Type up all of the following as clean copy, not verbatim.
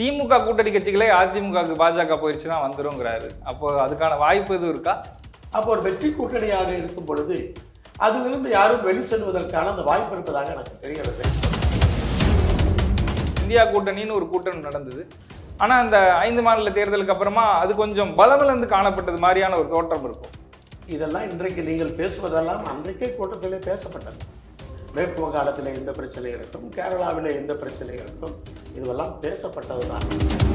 திமுக கூட்டணி கட்சிகளே அதிமுகவுக்கு பாஜக போயிடுச்சுன்னா வந்துருங்கிறாரு. அப்போ அதுக்கான வாய்ப்பு எதுவும் இருக்கா? அப்போ ஒரு வெற்றி கூட்டணியாக இருக்கும் பொழுது அதிலிருந்து யாரும் வெளி செல்வதற்கான அந்த வாய்ப்பு இருப்பதாக எனக்கு தெரிகிறது. இந்தியா கூட்டணின்னு ஒரு கூட்டம் நடந்தது. ஆனா அந்த 5 மாநில தேர்தலுக்கு அப்புறமா அது கொஞ்சம் பலமிழந்து காணப்பட்டது மாதிரியான ஒரு தோற்றம் இருக்கும். இதெல்லாம் இன்றைக்கு நீங்கள் பேசுவதெல்லாம் அன்றைக்கே கூட்டத்திலே பேசப்பட்டது. மேற்கு வங்காளத்தில் எந்த பிரச்சனை இருக்கும், கேரளாவில் எந்த பிரச்சனை இருக்கும், இதுவெல்லாம் பேசப்பட்டது தான்.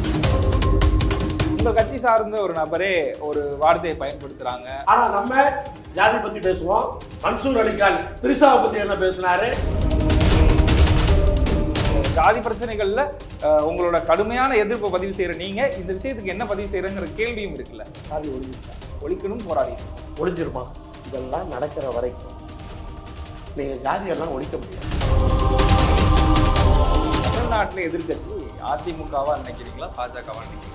உங்க கட்சி சார்ந்த ஒரு நபரே ஒரு வார்த்தையை பயன்படுத்துறாங்க. ஆனா நம்ம ஜாதி பத்தி பேசுவோம். மன்சூர் அலிகான் திரிசாவை பத்தி என்ன பேசினாரு? ஜாதி பிரச்சனைகள்ல உங்களோட கடுமையான எதிர்ப்பை பதிவு செய்யற நீங்க இந்த விஷயத்துக்கு என்ன பதிவு செய்யறங்கிற கேள்வியும் இருக்குல்ல. ஜாதி ஒழிஞ்சிருக்கா? ஒழிக்கணும் போராடி ஒழிஞ்சிருமா? இதெல்லாம் நடக்கிற வரைக்கும் நீங்க ஜாதியெல்லாம் ஒழிக்க முடியாது. தமிழ்நாட்டில் எதிர்கட்சி அதிமுகவா நினைக்கிறீங்களா, பாஜகவா நினைக்கிறீங்களா?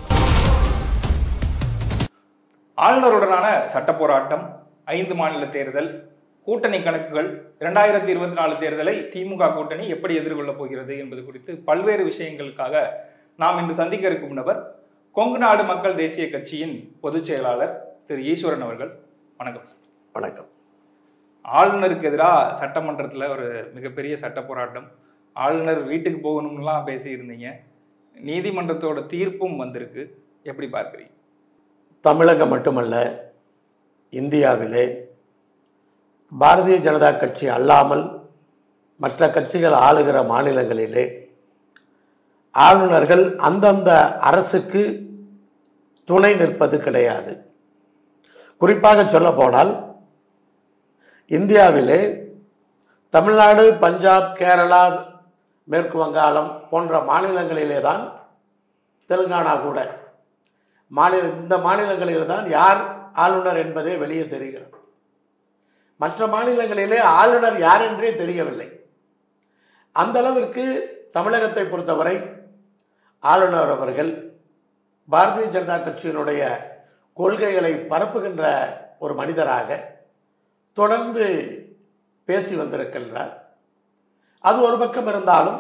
ஆளுநருடனான சட்ட போராட்டம், 5 மாநில தேர்தல், கூட்டணி கணக்குகள், 2024 தேர்தலை திமுக கூட்டணி எப்படி எதிர்கொள்ளப் போகிறது என்பது குறித்து பல்வேறு விஷயங்களுக்காக நாம் இன்று சந்திக்க இருக்கும் நபர் கொங்கு நாடு மக்கள் தேசிய கட்சியின் பொதுச் செயலாளர் திரு ஈஸ்வரன் அவர்கள். வணக்கம் சார். வணக்கம். ஆளுநருக்கு எதிராக சட்டமன்றத்தில் ஒரு மிகப்பெரிய சட்ட போராட்டம், ஆளுநர் வீட்டுக்கு போகணும்லாம் பேசியிருந்தீங்க. நீதிமன்றத்தோட தீர்ப்பும் வந்திருக்கு. எப்படி பார்க்குறீங்க? தமிழகம் மட்டுமல்ல, இந்தியாவிலே பாரதிய ஜனதா கட்சி அல்லாமல் மற்ற கட்சிகள் ஆளுகிற மாநிலங்களிலே ஆளுநர்கள் அந்தந்த அரசுக்கு துணை நிற்பது கிடையாது. குறிப்பாக சொல்ல போனால் இந்தியாவிலே தமிழ்நாடு, பஞ்சாப், கேரளா, மேற்கு வங்காளம் போன்ற மாநிலங்களிலே தான், தெலுங்கானா கூட இந்த மாநிலங்களில் தான் யார் ஆளுநர் என்பதே வெளியே தெரிகிறது. மற்ற மாநிலங்களிலே ஆளுநர் யார் என்றே தெரியவில்லை. அந்த அளவிற்கு தமிழகத்தை பொறுத்தவரை ஆளுநர் அவர்கள் பாரதிய ஜனதா கட்சியினுடைய கொள்கைகளை பரப்புகின்ற ஒரு மனிதராக தொடர்ந்து பேசி வந்திருக்கின்றார். அது ஒரு பக்கம் இருந்தாலும்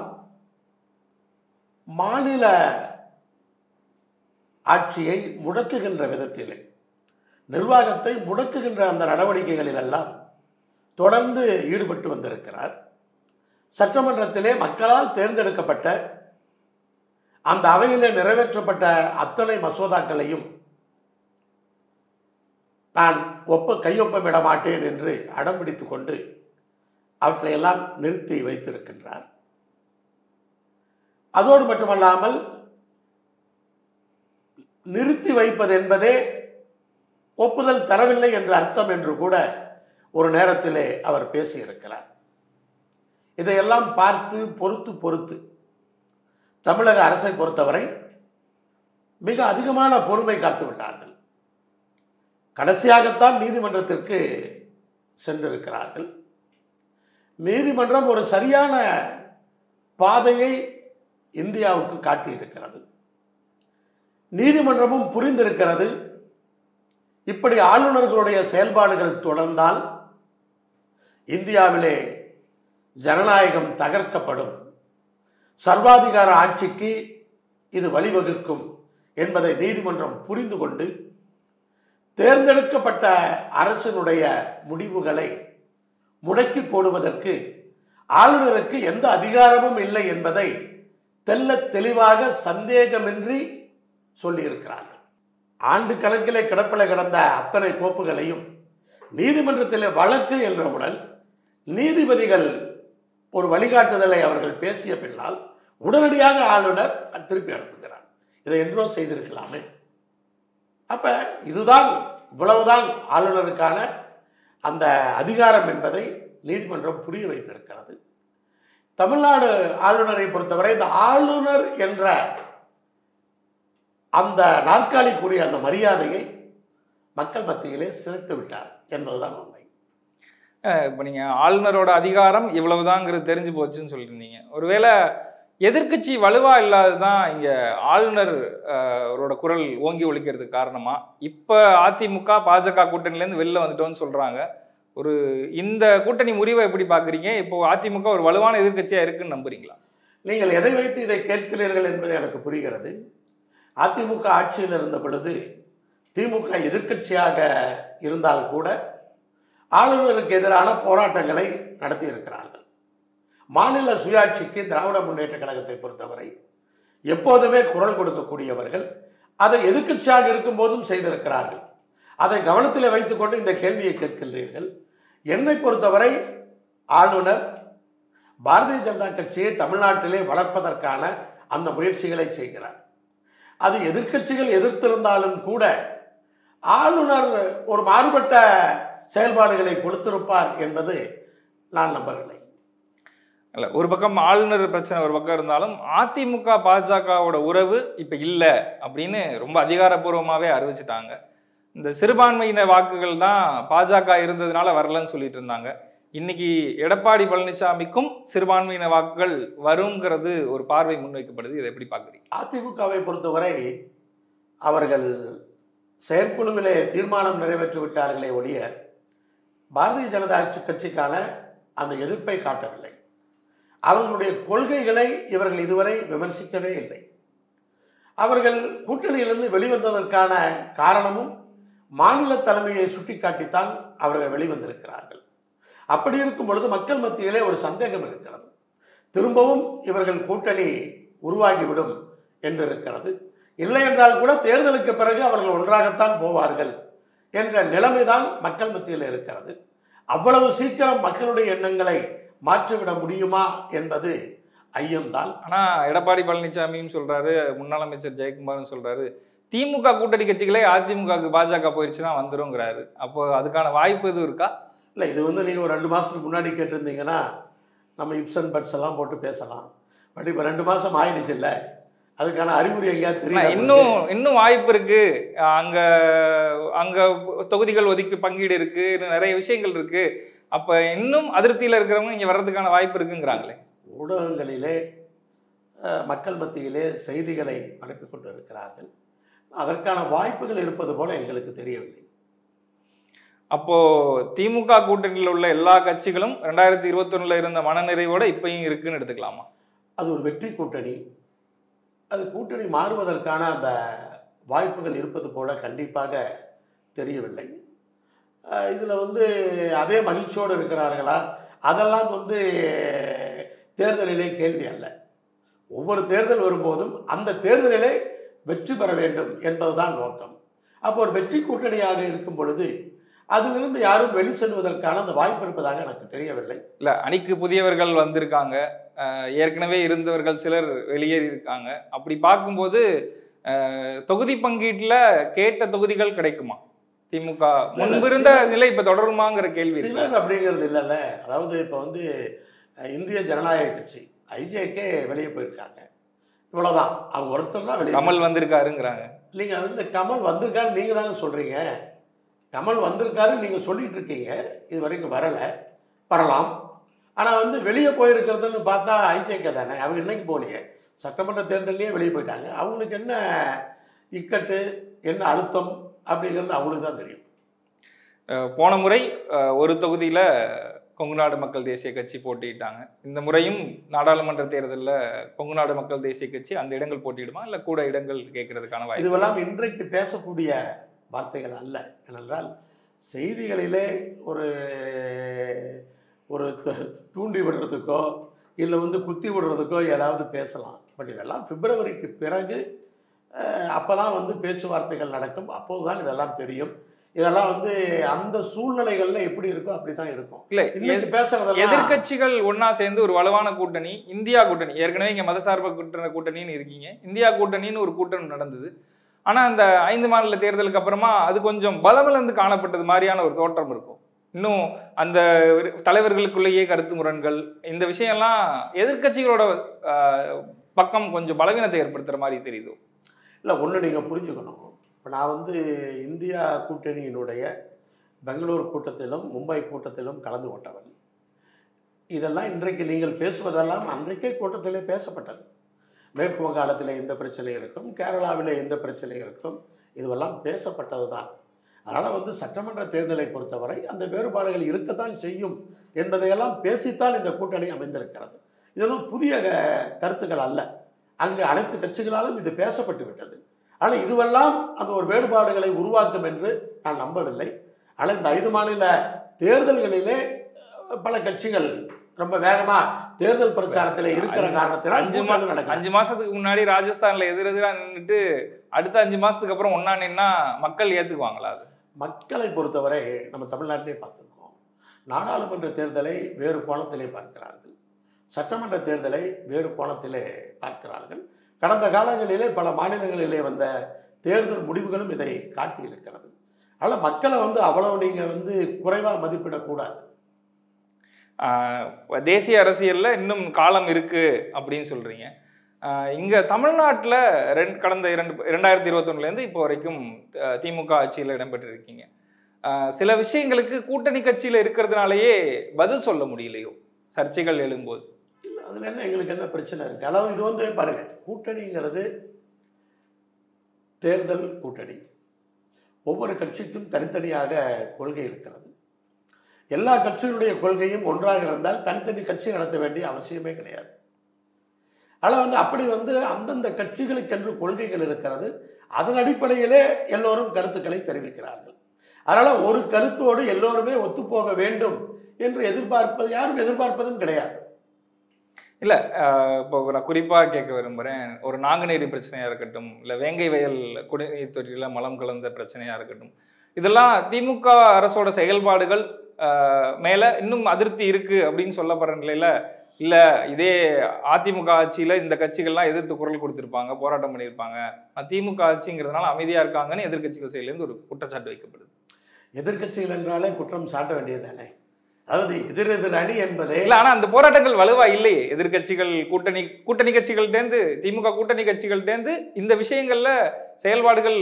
மாநில ஆட்சியை முடக்குகின்ற விதத்திலே, நிர்வாகத்தை முடக்குகின்ற அந்த நடவடிக்கைகளில் எல்லாம் தொடர்ந்து ஈடுபட்டு வந்திருக்கிறார். சட்டமன்றத்திலே மக்களால் தேர்ந்தெடுக்கப்பட்ட அந்த அவையிலே நிறைவேற்றப்பட்ட அத்தனை மசோதாக்களையும் நான் கையொப்பமிட மாட்டேன் என்று அடம் பிடித்து கொண்டு அவற்றையெல்லாம் நிறுத்தி வைத்திருக்கின்றார். அதோடு மட்டுமல்லாமல் நிறுத்தி வைப்பது என்பதே ஒப்புதல் தரவில்லை என்ற அர்த்தம் என்று கூட ஒரு நேரத்திலே அவர் பேசியிருக்கிறார். இதையெல்லாம் பார்த்து பொறுத்து தமிழக அரசை பொறுத்தவரை மிக அதிகமான பொறுமை காத்து விட்டார்கள். கடைசியாகத்தான் நீதிமன்றத்திற்கு சென்றிருக்கிறார்கள். நீதிமன்றம் ஒரு சரியான பாதையை இந்தியாவுக்கு காட்டியிருக்கிறது. நீதிமன்றமும் புரிந்திருக்கிறது, இப்படி ஆளுநர்களுடைய செயல்பாடுகள் தொடர்ந்தால் இந்தியாவிலே ஜனநாயகம் தகர்க்கப்படும், சர்வாதிகார ஆட்சிக்கு இது வழிவகுக்கும் என்பதை நீதிமன்றம் புரிந்து கொண்டு தேர்ந்தெடுக்கப்பட்ட அரசினுடைய முடிவுகளை முடக்கி போடுவதற்கு ஆளுநருக்கு எந்த அதிகாரமும் இல்லை என்பதை தெள்ளத் தெளிவாக சந்தேகமின்றி சொல்லியிருக்கிறார்கள். ஆண்டு கணக்கிலே கிடப்பில் கிடந்த அத்தனை கோப்புகளையும் நீதிமன்றத்திலே வழக்கு என்றவுடன் நீதிபதிகள் ஒரு வழிகாட்டுதலை அவர்கள் பேசிய பின்னால் உடனடியாக ஆளுநர் திருப்பி அனுப்புகிறார். இதை என்றோ செய்திருக்கலாமே. அப்ப இதுதான், இவ்வளவுதான் ஆளுநருக்கான அந்த அதிகாரம் என்பதை நீதிமன்றம் புரிய வைத்திருக்கிறது. தமிழ்நாடு ஆளுநரை பொறுத்தவரை இந்த ஆளுநர் என்ற அந்த நாற்காலிக்குரிய அந்த மரியாதையை மக்கள் மத்தியிலே சிதைத்து விட்டார் என்பதுதான் உண்மை. இப்போ நீங்கள் ஆளுநரோட அதிகாரம் இவ்வளவுதாங்கிறது தெரிஞ்சு போச்சுன்னு சொல்லியிருந்தீங்க. ஒருவேளை எதிர்க்கட்சி வலுவா இல்லாததுதான் இங்கே ஆளுநரோட குரல் ஓங்கி ஒலிக்கிறதுக்கு காரணமா? இப்போ அதிமுக பாஜக கூட்டணியிலேருந்து வெளில வந்துட்டோன்னு சொல்கிறாங்க. இந்த கூட்டணி முறிவை எப்படி பார்க்குறீங்க? இப்போ அதிமுக ஒரு வலுவான எதிர்க்கட்சியாக இருக்குன்னு நம்புறீங்களா? நீங்கள் எதை வைத்து இதை கேட்கிறீர்கள் என்பது எனக்கு புரிகிறது. அதிமுக ஆட்சியில் இருந்த பொழுது திமுக எதிர்க்கட்சியாக இருந்தால் கூட ஆளுநருக்கு எதிரான போராட்டங்களை நடத்தி இருக்கிறார்கள். மாநில சுயாட்சிக்கு திராவிட முன்னேற்ற கழகத்தை பொறுத்தவரை எப்போதுமே குரல் கொடுக்கக்கூடியவர்கள் அதை எதிர்க்கட்சியாக இருக்கும் போதும் செய்திருக்கிறார்கள். அதை கவனத்தில் வைத்துக்கொண்டு இந்த கேள்வியை கேட்கின்றீர்கள். என்னை பொறுத்தவரை ஆளுநர் பாரதிய ஜனதா கட்சியை தமிழ்நாட்டிலே வளர்ப்பதற்கான அந்த முயற்சிகளை செய்கிறார். அது எதிர்க்கட்சிகள் எதிர்த்திருந்தாலும் கூட ஆளுநர் ஒரு மாறுபட்ட செயல்பாடுகளை கொடுத்திருப்பார் என்பது நான் நம்பவில்லை. இல்ல, ஒரு பக்கம் ஆளுநர் பிரச்சனை ஒரு பக்கம் இருந்தாலும் அதிமுக பாஜகவோட உறவு இப்ப இல்ல அப்படின்னு ரொம்ப அதிகாரப்பூர்வமாவே அறிவிச்சிட்டாங்க. இந்த சிறுபான்மையின வாக்குகள் தான் பாஜக இருந்ததுனால வரலன்னு சொல்லிட்டு இருந்தாங்க. இன்னைக்கு எடப்பாடி பழனிசாமிக்கும் சிறுபான்மையின வாக்குகள் வருங்கிறது ஒரு பார்வை முன்வைக்கப்படுது. இதை எப்படி பார்க்குறீங்க? அதிமுகவை பொறுத்தவரை அவர்கள் செயற்குழுவிலே தீர்மானம் நிறைவேற்றி விட்டார்களே ஒழிய பாரதிய ஜனதா கட்சிக்கான அந்த எதிர்ப்பை காட்டவில்லை. அவர்களுடைய கொள்கைகளை இவர்கள் இதுவரை விமர்சிக்கவே இல்லை. அவர்கள் கூட்டணியிலிருந்து வெளிவந்ததற்கான காரணமும் மாநில தலைமையை சுட்டிக்காட்டித்தான் அவர்கள் வெளிவந்திருக்கிறார்கள். அப்படி இருக்கும் பொழுது மக்கள் மத்தியிலே ஒரு சந்தேகம் இருக்கிறது. திரும்பவும் இவர்கள் கூட்டணி உருவாகிவிடும் என்று இருக்கிறது. இல்லை என்றால் கூட தேர்தலுக்கு பிறகு அவர்கள் ஒன்றாகத்தான் போவார்கள் என்ற நிலைமைதான் மக்கள் மத்தியில் இருக்கிறது. அவ்வளவு சீக்கிரம் மக்களுடைய எண்ணங்களை மாற்றிவிட முடியுமா என்பது ஐயம்தான். ஆனா எடப்பாடி பழனிசாமியும் சொல்றாரு, முன்னாள் அமைச்சர் ஜெயக்குமாரும் சொல்றாரு, திமுக கூட்டணி கட்சிகளே அதிமுகவுக்கு பாஜக போயிடுச்சுன்னா வந்துருங்கிறாரு. அப்போ அதுக்கான வாய்ப்பு எதுவும் இருக்கா? இல்லை, இது நீங்கள் ஒரு 2 மாதத்துக்கு முன்னாடி கேட்டிருந்தீங்கன்னா நம்ம இப்சன் பட்ஸ் எல்லாம் போட்டு பேசலாம். பட் இப்போ 2 மாதம் ஆயிடுச்சு இல்லை, அதுக்கான அறிகுறி எங்கேயாவது தெரியும்? இன்னும் வாய்ப்பு இருக்கு. அங்க அங்க தொகுதிகள் ஒதுக்கி பங்கீடு இருக்கு, நிறைய விஷயங்கள் இருக்கு. அப்ப இன்னும் அதிருப்தியில் இருக்கிறவங்க இங்க வர்றதுக்கான வாய்ப்பு இருக்குங்கிறாங்களே. ஊடகங்களிலே மக்கள் மத்தியிலே செய்திகளை பரப்பி கொண்டு இருக்கிறார்கள். அதற்கான வாய்ப்புகள் இருப்பது போல எங்களுக்கு தெரியவில்லை. அப்போ திமுக கூட்டணியில் உள்ள எல்லா கட்சிகளும் 2021 இருந்த மனநிறைவோட இப்பயும் இருக்குன்னு எடுத்துக்கலாமா? அது ஒரு வெற்றி கூட்டணி. அது கூட்டணி மாறுவதற்கான அந்த வாய்ப்புகள் இருப்பது போல கண்டிப்பாக தெரியவில்லை. இதில் அதே மகிழ்ச்சியோடு இருக்கிறார்களா? அதெல்லாம் தேர்தலிலே கேள்வி அல்ல. ஒவ்வொரு தேர்தல் வரும்போதும் அந்த தேர்தலிலே வெற்றி பெற வேண்டும் என்பதுதான் நோக்கம். அப்போ ஒரு வெற்றி கூட்டணியாக இருக்கும் பொழுது அதிலிருந்து யாரும் வெளி செல்வதற்கான அந்த வாய்ப்பு இருப்பதாக எனக்கு தெரியவில்லை. இல்லை, அணிக்கு புதியவர்கள் வந்திருக்காங்க, ஏற்கனவே இருந்தவர்கள் சிலர் வெளியேறி இருக்காங்க. அப்படி பார்க்கும்போது தொகுதி பங்கீட்டில் கேட்ட தொகுதிகள் கிடைக்குமா? திமுக முன்பிருந்த நிலை இப்போ தொடருமாங்கிற கேள்வி. சிலர் அப்படிங்கிறது இல்லைல்ல. அதாவது இப்போ இந்திய ஜனநாயக கட்சி ஐஜேகே வெளியே போயிருக்காங்க, இவ்வளோதான். அவங்க ஒருத்தர் தான் வெளியே. கமல் வந்திருக்காருங்கிறாங்க. இல்லைங்க, கமல் வந்திருக்காரு நீங்கள் தானே சொல்கிறீங்க. கமல் வந்திருக்காருன்னு நீங்கள் சொல்லிட்டு இருக்கீங்க. இது வரைக்கும் வரலாம். ஆனால் வெளியே போயிருக்கிறதுன்னு பார்த்தா ஐஜேகே தானே. அவங்க இன்னைக்கு போகலையே, சட்டமன்ற தேர்தலையே வெளியே போயிட்டாங்க. அவங்களுக்கு என்ன இக்கட்டு, என்ன அழுத்தம் அப்படிங்கிறது அவங்களுக்கு தான் தெரியும். போன முறை ஒரு தொகுதியில் கொங்குநாடு மக்கள் தேசிய கட்சி போட்டிட்டாங்க. இந்த முறையும் நாடாளுமன்ற தேர்தலில் கொங்குநாடு மக்கள் தேசிய கட்சி அந்த இடங்கள் போட்டியிடுமா, இல்லை கூட இடங்கள் கேட்கறதுக்கான வாய்ப்பு? இதுவெல்லாம் இன்றைக்கு பேசக்கூடிய வார்த்தைகள் அல்ல. ஏனென்றால் செய்திகளிலே ஒரு தூண்டி விடுறதுக்கோ இல்லை குத்தி விடுறதுக்கோ ஏதாவது பேசலாம். பட் இதெல்லாம் பிப்ரவரிக்கு பிறகு அப்போ தான் பேச்சுவார்த்தைகள் நடக்கும். அப்போது தான் இதெல்லாம் தெரியும். இதெல்லாம் அந்த சூழ்நிலைகளில் எப்படி இருக்கோ அப்படி தான் இருக்கும். இல்லை, இன்னைக்கு பேசுறதெல்லாம் எதிர்கட்சிகள் ஒன்னா சேர்ந்து ஒரு வலுவான கூட்டணி, இந்தியா கூட்டணி, ஏற்கனவே இங்கே மதசார்பு கூட்டணின்னு இருக்கீங்க, இந்தியா கூட்டணின்னு ஒரு கூட்டணி நடந்தது. ஆனால் அந்த 5 மாநில தேர்தலுக்கு அப்புறமா அது கொஞ்சம் பலமிழந்து காணப்பட்டது மாதிரியான ஒரு தோற்றம் இருக்கும். இன்னும் அந்த தலைவர்களுக்குள்ளேயே கருத்து முரண்கள், இந்த விஷயம்லாம் எதிர்கட்சிகளோட பக்கம் கொஞ்சம் பலவீனத்தை ஏற்படுத்துகிற மாதிரி தெரியுது. இல்லை, ஒன்று நீங்கள் புரிஞ்சுக்கணும். இப்போ நான் இந்தியா கூட்டணியினுடைய பெங்களூர் கூட்டத்திலும் மும்பை கூட்டத்திலும் கலந்து கொண்டவன். இதெல்லாம் இன்றைக்கு நீங்கள் பேசுவதெல்லாம் அன்றைக்கே கூட்டத்திலே பேசப்பட்டது. மேற்கு வங்காளத்தில் எந்த பிரச்சனை இருக்கும், கேரளாவில் எந்த பிரச்சனை இருக்கும், இதுவெல்லாம் பேசப்பட்டது தான். அதனால் சட்டமன்ற தேர்தலை பொறுத்தவரை அந்த வேறுபாடுகள் இருக்கத்தான் செய்யும் என்பதையெல்லாம் பேசித்தான் இந்த கூட்டணி அமைந்திருக்கிறது. இதெல்லாம் புதிய கருத்துக்கள் அல்ல. அங்கு அனைத்து கட்சிகளாலும் இது பேசப்பட்டு விட்டது. ஆனால் இதுவெல்லாம் அந்த ஒரு வேறுபாடுகளை உருவாக்கும் என்று நான் நம்பவில்லை. ஆனால் இந்த 5 மாநில தேர்தல்களிலே பல கட்சிகள் ரொம்ப வேகமா தேர்தல் பிரச்சாரத்தில் இருக்கிற காரணத்தினால் 5 மாசத்துக்கு முன்னாடி ராஜஸ்தான்ல எதிரெதிரா நின்றுட்டு அடுத்த 5 மாசத்துக்கு அப்புறம் ஒன்னா நின்னா மக்கள் ஏத்துக்குவாங்களா? அது மக்களை பொறுத்தவரை நம்ம தமிழ்நாட்டிலே பார்த்துருக்கோம். நாடாளுமன்ற தேர்தலை வேறு கோணத்திலே பார்க்கிறார்கள், சட்டமன்ற தேர்தலை வேறு கோணத்திலே பார்க்கிறார்கள். கடந்த காலங்களிலே பல மாநிலங்களிலே வந்த தேர்தல் முடிவுகளும் இதை காட்டியிருக்கிறது. அதனால் மக்களை அவ்வளவு நீங்கள் குறைவாக மதிப்பிடக்கூடாது. தேசிய அரசியல்ல இன்னும் காலம் இருக்கு அப்படின்னு சொல்றீங்க. இங்க தமிழ்நாட்டில் கடந்த 2021 இப்போ வரைக்கும் திமுக ஆட்சியில் இடம்பெற்றிருக்கீங்க. சில விஷயங்களுக்கு கூட்டணி கட்சியில் இருக்கிறதுனாலயே பதில் சொல்ல முடியலையோ சர்ச்சைகள் எழும்போது? இல்லை, அதில் என்ன எங்களுக்கு என்ன பிரச்சனை இருக்குது? அதாவது இது பாருங்கள், கூட்டணிங்கிறது தேர்தல் கூட்டணி. ஒவ்வொரு கட்சிக்கும் தனித்தனியாக கொள்கை இருக்கிறது. எல்லா கட்சிகளுடைய கொள்கையும் ஒன்றாக இருந்தால் தனித்தனி கட்சி நடத்த வேண்டிய அவசியமே கிடையாது. ஆனால் அப்படி அந்தந்த கட்சிகளுக்கென்று கொள்கைகள் இருக்கிறது. அதன் அடிப்படையிலே எல்லோரும் கருத்துக்களை தெரிவிக்கிறார்கள். அதனால் ஒரு கருத்தோடு எல்லோருமே ஒத்துப்போக வேண்டும் என்று யாரும் எதிர்பார்ப்பதும் கிடையாது. இல்லை, இப்போ நான் குறிப்பாக கேட்க விரும்புகிறேன். ஒரு நாங்குநேரி பிரச்சனையாக இருக்கட்டும், இல்லை வேங்கை வயல் குடிநீர் தொட்டியில் மலம் கலந்த பிரச்சனையாக இருக்கட்டும், இதெல்லாம் திமுக அரசோட செயல்பாடுகள் மேலே இன்னும் அதிருப்தி இருக்குது அப்படின்னு சொல்லப்படுற நிலையில், இல்லை இதே அதிமுக ஆட்சியில் இந்த கட்சிகள்லாம் எதிர்த்து குரல் கொடுத்துருப்பாங்க, போராட்டம் பண்ணியிருப்பாங்க, திமுக ஆட்சிங்கிறதுனால அமைதியாக இருக்காங்கன்னு எதிர்கட்சிகள் சைட்லேருந்து ஒரு குற்றச்சாட்டு வைக்கப்படுது. எதிர்கட்சிகள் என்றாலே குற்றம் சாட்ட வேண்டியது தானே? அதாவது எதிர் அணி என்பதே இல்லை. ஆனால் அந்த போராட்டங்கள் வலுவா இல்லையே. எதிர்கட்சிகள் கூட்டணி கட்சிகள்டேந்து, திமுக கூட்டணி கட்சிகள்டேந்து இந்த விஷயங்கள்ல செயல்பாடுகள்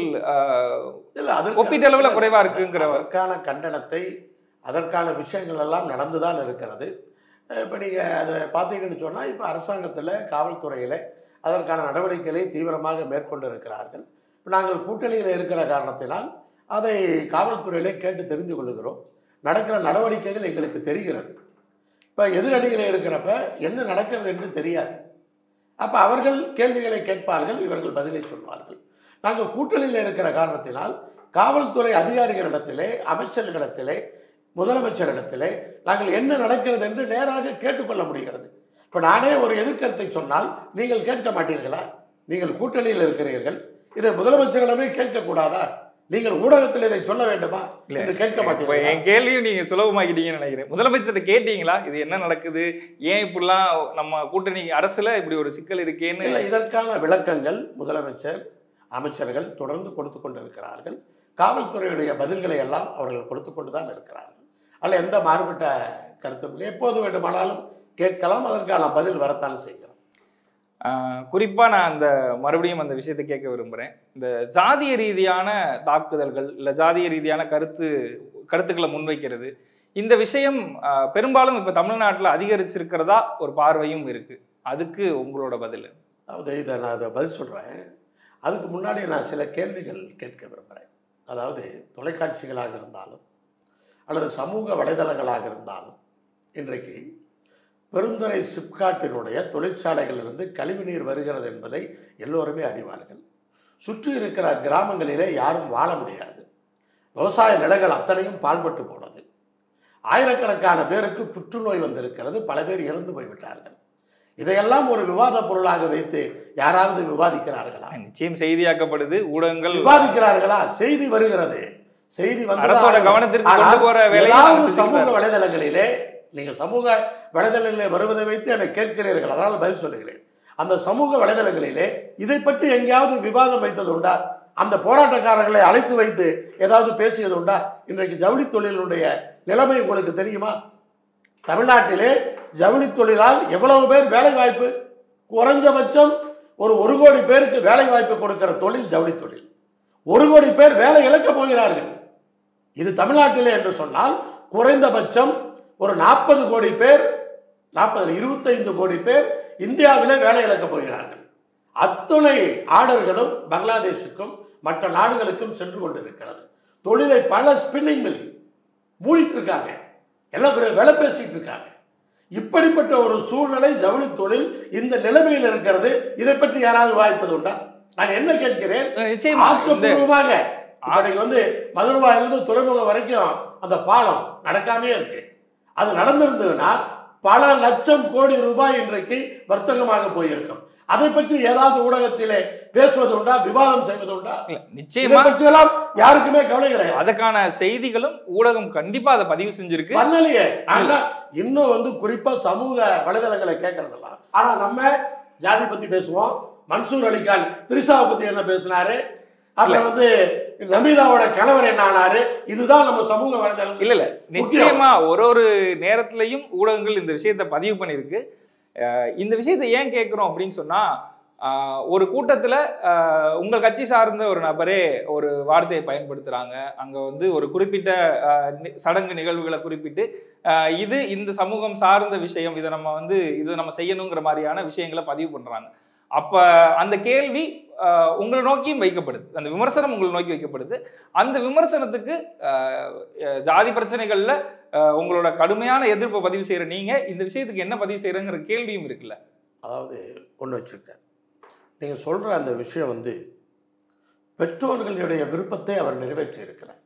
ஒப்பீட்டளவில் குறைவா இருக்குங்கிற அதற்கான கண்டனத்தை, அதற்கான விஷயங்கள் எல்லாம் நடந்துதான் இருக்கிறது. இப்போ நீங்கள் அதை பார்த்தீங்கன்னு சொன்னால், இப்போ அரசாங்கத்தில் காவல்துறையில் அதற்கான நடவடிக்கைகளை தீவிரமாக மேற்கொண்டு இருக்கிறார்கள். இப்போ நாங்கள் கூட்டணியில் இருக்கிற காரணத்தினால் அதை காவல்துறையிலே கேட்டு தெரிந்து கொள்ளுகிறோம். நடக்கிற நடவடிக்கைகள் எங்களுக்கு தெரிகிறது. இப்போ எதிரணியில் இருக்கிறப்ப என்ன நடக்கிறது என்று தெரியாது. அப்போ அவர்கள் கேள்விகளை கேட்பார்கள், இவர்கள் பதிலை சொல்வார்கள். நாங்கள் கூட்டணியில் இருக்கிற காரணத்தினால் காவல்துறை அதிகாரிகளிடத்திலே, அமைச்சர்களிடத்திலே, முதலமைச்சரிடத்திலே நாங்கள் என்ன நடக்கிறது என்று நேராக கேட்டுக்கொள்ள முடிகிறது. இப்போ நானே ஒரு எதிர்கருத்தை சொன்னால் நீங்கள் கேட்க மாட்டீர்களா? நீங்கள் கூட்டணியில் இருக்கிறீர்கள், இதை முதலமைச்சரிடமே கேட்கக்கூடாதா? நீங்கள் ஊடகத்தில் இதை சொல்ல வேண்டுமா என்று கேட்க மாட்டீங்க. என் கேள்வியும் நீங்க சுலபமாக்கிட்டீங்கன்னு நினைக்கிறேன். முதலமைச்சர் கேட்டீங்களா இது என்ன நடக்குது, ஏன் இப்படிலாம் நம்ம கூட்டணி அரசுல இப்படி ஒரு சிக்கல் இருக்கேன்னு? இல்லை, இதற்கான விளக்கங்கள் முதலமைச்சர், அமைச்சர்கள் தொடர்ந்து கொடுத்து கொண்டு இருக்கிறார்கள். காவல்துறையுடைய பதில்களை எல்லாம் அவர்கள் கொடுத்து கொண்டு தான் இருக்கிறார்கள். அதில் எந்த மாறுபட்ட கருத்தும் இல்லை. எப்போது வேண்டுமானாலும் கேட்கலாம், அதற்கான பதில் வரத்தான் செய்கிறோம். குறிப்பாக நான் மறுபடியும் அந்த விஷயத்தை கேட்க விரும்புகிறேன். இந்த ஜாதிய ரீதியான தாக்குதல்கள், இல்லை ஜாதிய ரீதியான கருத்துக்களை முன்வைக்கிறது, இந்த விஷயம் பெரும்பாலும் இப்போ தமிழ்நாட்டில் அதிகரிச்சிருக்கிறதா ஒரு பார்வையும் இருக்கு. அதுக்கு உங்களோட பதில்? அதாவது இதை நான் அதை பதில் சொல்கிறேன். அதுக்கு முன்னாடி நான் சில கேள்விகள் கேட்க விரும்புகிறேன். அதாவது தொலைக்காட்சிகளாக இருந்தாலும் அல்லது சமூக வலைதளங்களாக இருந்தாலும் இன்றைக்கு பெருந்துறை சிப்காட்டினுடைய தொழிற்சாலைகளிலிருந்து கழிவுநீர் வருகிறது என்பதை எல்லோருமே அறிவார்கள். சுற்றி இருக்கிற கிராமங்களிலே யாரும் வாழ முடியாது. விவசாய நிலங்கள் அத்தனையும் பால்பட்டு போனது. ஆயிரக்கணக்கான பேருக்கு புற்றுநோய் வந்திருக்கிறது, பல பேர் இறந்து போய்விட்டார்கள். இதையெல்லாம் ஒரு விவாத பொருளாக வைத்து யாராவது விவாதிக்கிறார்களா? நிச்சயம் செய்தியாக்கப்படுது, ஊடகங்கள் விவாதிக்கிறார்களா? செய்தி வருகிறது, செய்தி வந்து சமூக வலைதளங்களிலே, நீங்கள் சமூக வலைதளங்களில் வருவதை வைத்து என்னை கேட்கிறீர்கள், அதனால் பதில் சொல்லுகிறேன். அந்த சமூக வலைதளங்களிலே இதை பற்றி எங்கேயாவது விவாதம் வைத்தது உண்டா? அந்த போராட்டக்காரர்களை அழைத்து வைத்து ஏதாவது பேசியது உண்டா? இன்றைக்கு ஜவுளி தொழிலுடைய நிலைமை உங்களுக்கு தெரியுமா? தமிழ்நாட்டிலே ஜவுளி தொழிலால் எவ்வளவு பேர் வேலை வாய்ப்பு? குறைஞ்சபட்சம் ஒரு 1 கோடி பேருக்கு வேலை வாய்ப்பு கொடுக்கிற தொழில் ஜவுளி தொழில். 1 கோடி பேர் வேலை இழக்கப் போகிறார்கள். இது தமிழ்நாட்டிலே என்று சொன்னால் குறைந்தபட்சம் ஒரு 40 கோடி பேர், 25 கோடி பேர் இந்தியாவிலே வேலை இழக்கப் போகிறார்கள். அத்துணை ஆர்டர்களும் பங்களாதேஷுக்கும் மற்ற நாடுகளுக்கும் சென்று கொண்டிருக்கிறது. தொழிலை பல ஸ்பின்னிங் மில் மூடிட்டு இருக்காங்க, எல்லாம் வேலை பேசிட்டு இருக்காங்க. இப்படிப்பட்ட ஒரு சூழ்நிலை ஜவுளி தொழில் இந்த நிலைமையில் இருக்கிறது. இதை பற்றி யாராவது வாய்ப்பது உண்டா? நான் என்ன கேட்கிறேன், ஆக்கப்பூர்வமாக இன்னைக்கு மதுரவாயிலிருந்து துறைமுகம் வரைக்கும் அந்த பாலம் நடக்காமே இருக்கு. அது நடந்திருந்ததுன்னா பல லட்சம் கோடி ரூபாய் இன்றைக்கு வர்த்தகமாக போயிருக்கும். அதை பற்றி ஏதாவது ஊடகத்திலே பேசுவது உண்டா, விவாதம் செய்வது உண்டா? நிச்சயமா பற்றியெல்லாம் யாருக்குமே கவலை கிடையாது. அதுக்கான செய்திகளும் ஊடகம் கண்டிப்பா அதை பதிவு செஞ்சிருக்கு. பண்ணலையே. ஆனா இன்னும் குறிப்பா சமூக வலைதளங்களை கேட்கறதெல்லாம். ஆனா நம்ம ஜாதி பத்தி பேசுவோம். மன்சூர் அலிகான் திரிஷாவை பத்தி என்ன பேசினாரு, அப்புறம் நமிதாவோட கணவர் என்ன ஆனாரு, இதுதான் நம்ம சமூக வலைதளம். இல்ல நிச்சயமா ஒரு நேரத்திலையும் ஊடகங்கள் இந்த விஷயத்தை பதிவு பண்ணிருக்கு. இந்த விஷயத்தை ஏன் கேட்கிறோம் அப்படின்னு சொன்னா, ஒரு கூட்டத்துல உங்கள் கட்சி சார்ந்த ஒரு நபரே ஒரு வார்த்தையை பயன்படுத்துறாங்க. அங்க ஒரு குறிப்பிட்ட சடங்கு நிகழ்வுகளை குறிப்பிட்டு இது இந்த சமூகம் சார்ந்த விஷயம், இதை நம்ம செய்யணுங்கிற மாதிரியான விஷயங்களை பதிவு பண்றாங்க. அப்ப அந்த கேள்வி உங்களை நோக்கியும் வைக்கப்படுது, அந்த விமர்சனம் உங்களை நோக்கி வைக்கப்படுது. அந்த விமர்சனத்துக்கு ஜாதி பிரச்சனைகள்ல உங்களோட கடுமையான எதிர்ப்பை பதிவு செய்யற நீங்க இந்த விஷயத்துக்கு என்ன பதிவு செய்யறங்கிற கேள்வியும் இருக்குல்ல. அதாவது ஒன்று வச்சிருக்கேன், நீங்க சொல்ற அந்த விஷயம் பெற்றோர்களுடைய விருப்பத்தை அவர் நிறைவேற்றி இருக்கிறார்.